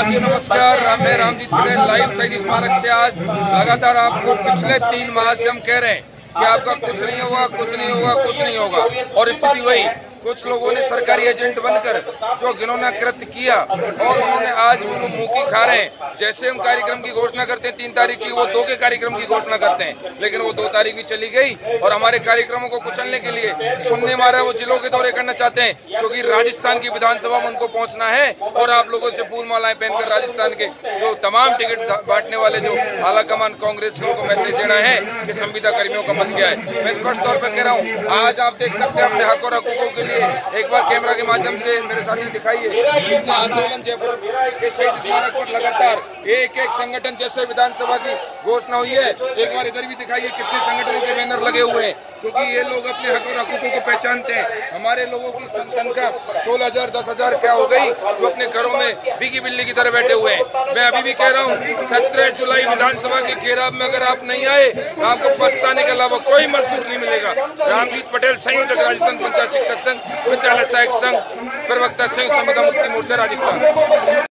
जी नमस्कार, मैं रामजीत पटेल लाइव शहीद स्मारक से। आज लगातार आपको पिछले 3 माह से हम कह रहे हैं कि आपका कुछ नहीं होगा, कुछ नहीं होगा, कुछ नहीं होगा, और स्थिति वही। कुछ लोगों ने सरकारी एजेंट बनकर जो घिनौना कृत्य किया और उन्होंने आज वो मुंह की खा रहे हैं। जैसे हम कार्यक्रम की घोषणा करते हैं 3 तारीख की, वो 2 के कार्यक्रम की घोषणा करते हैं, लेकिन वो 2 तारीख भी चली गई और हमारे कार्यक्रमों को कुचलने के लिए सुनने मारा वो जिलों के दौरे करना चाहते हैं, क्योंकि राजस्थान की विधानसभा में उनको पहुंचना है और आप लोगों से फूल मालाएं पहनकर राजस्थान के जो तमाम टिकट बांटने वाले जो आलाकमान कांग्रेस के उनको मैसेज देना है कि संविदा कर्मियों का मसला है। मैं स्पष्ट तौर पर कह रहा हूँ, आज आप देख सकते हैं अपने हक और हकूकों के लिए एक बार कैमरा के माध्यम से मेरे साथी दिखाइए कितना आंदोलन जयपुर के शहीद स्मारक पर लगातार एक संगठन, जैसे विधानसभा की घोषणा हुई है, एक बार इधर भी दिखाइए कितने संगठनों के बैनर लगे हुए हैं, क्योंकि ये लोग अपने हक और हकूकों को पहचानते हैं। हमारे लोगों की तनख्वाह 16,000 10,000 क्या हो गई, जो अपने घरों में बिगी बिल्ली की तरह बैठे हुए हैं। मैं अभी भी कह रहा हूँ 17 जुलाई विधानसभा के घेराव में अगर आप नहीं आए तो आपको पछताने के अलावा कोई मजदूर नहीं मिलेगा। रामजीत पटेल, संयोजक राजस्थान पंचायत शिक्षक संघ, विद्यालय सहायक संघ, प्रवक्ता संयुक्त संविदा मुक्ति मोर्चा राजस्थान।